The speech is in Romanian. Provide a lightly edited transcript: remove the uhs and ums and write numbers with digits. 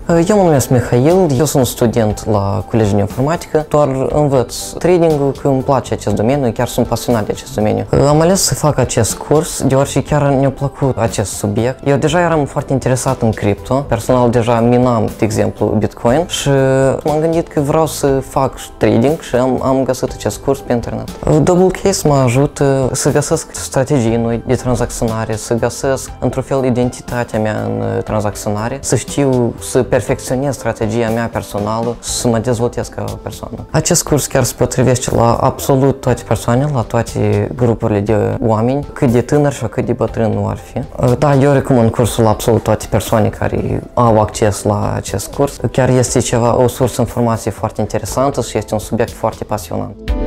Eu mă numesc Mihail, eu sunt student la Colegiul de Informatică, doar învăț trading-ul, că îmi place acest domeniu, chiar sunt pasionat de acest domeniu. Am ales să fac acest curs, deoarece chiar mi-a plăcut acest subiect. Eu deja eram foarte interesat în cripto, personal deja minam, de exemplu, Bitcoin și m-am gândit că vreau să fac trading și am găsit acest curs pe internet. Double Case mă ajută să găsesc strategii noi de tranzacționare, să găsesc într-un fel identitatea mea în tranzacționare, să știu să perfecționez strategia mea personală, să mă dezvoltez ca persoană. Acest curs chiar se potrivește la absolut toate persoanele, la toate grupurile de oameni, cât de tânăr și cât de bătrân nu ar fi. Da, eu recomand cursul la absolut toate persoane care au acces la acest curs. Chiar este o sursă de informație foarte interesantă și este un subiect foarte pasionant.